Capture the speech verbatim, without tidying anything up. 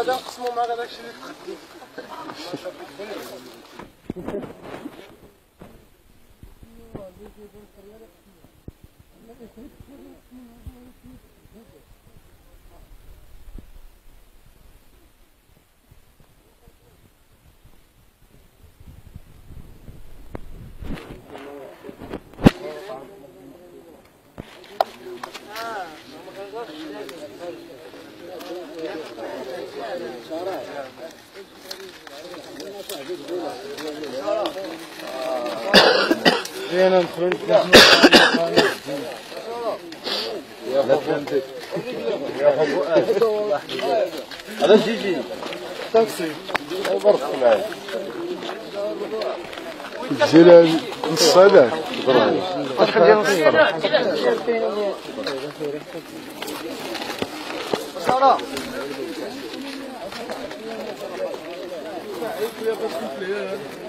غادي نقسمو مع هذاك الشيء اللي تقدم. انا ندخل لا فهمتك. هذا جي جي تاكسي برك معايا جيل الصباح خلينا نصفر صراحه